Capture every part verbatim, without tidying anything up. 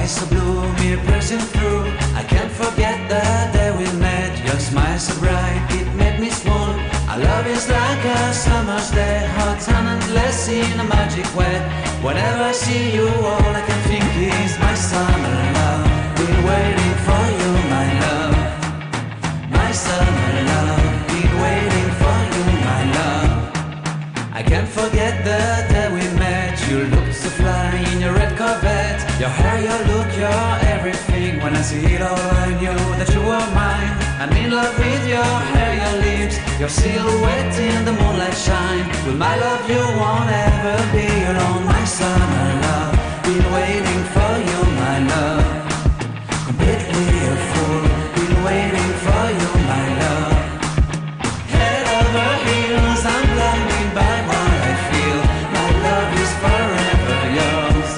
eyes so blue, me piercing through. I can't forget the day we met. Your smile so bright, it made me swoon. Our love is like a summer's day, hot and endless in a magic way. Whenever I see you, all I can think is my summer love. Been waiting for you, my love. My summer love. Been waiting for you, my love. I can't forget the day we met. You looked so fly in your red Corvette. Your hair, your look, your everything. When I see it all, I knew that you were mine. I'm in love with your hair, your lips, your silhouette in the moonlight shine. With my love you won't ever be alone. My summer love, been waiting for you, my love. Completely a fool, been waiting for you, my love. Head over heels, I'm blinded by what I feel. My love is forever yours.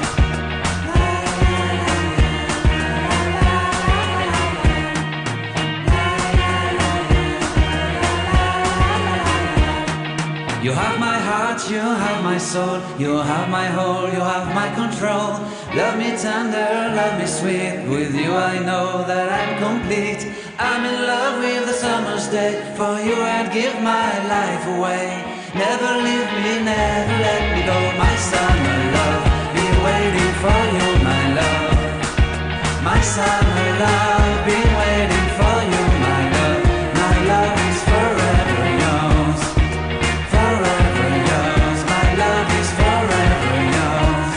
You have my heart, you have my soul, you have my whole, you have my control. Love me tender, love me sweet. With you I know that I'm complete. I'm in love with the summer's day. For you I'd give my life away. Never leave me, never let me go. My summer love, been waiting for you, my love. My summer love, been waiting for you, my love. My love is forever yours. Forever yours, my love is forever yours.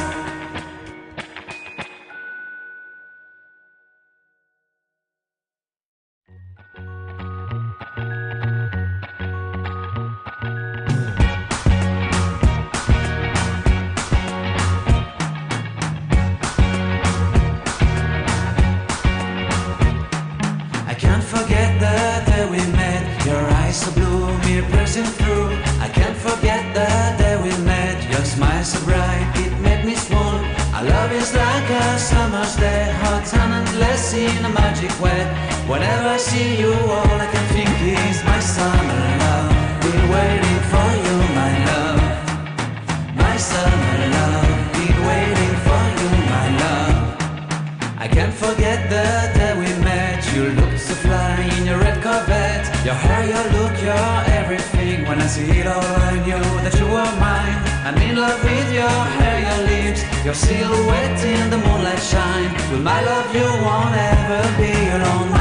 I can't forget the day we met. Your eyes so blue, me piercing through. I can't forget the day we met. Your smile so bright, it made me swoon. Our love is like a summer's day, hot and endless in a magic way. Whenever I see you, all I can think is my summer love. Been waiting for you, my love. My summer love. Been waiting for you, my love. I can't forget the day we met. You looked so fly in your red Corvette. Your hair, your look, your everything. When I see it all, I knew that you were mine. I'm in love with your hair, your lips, your silhouette in the moonlight shine. With my love you won't ever be alone.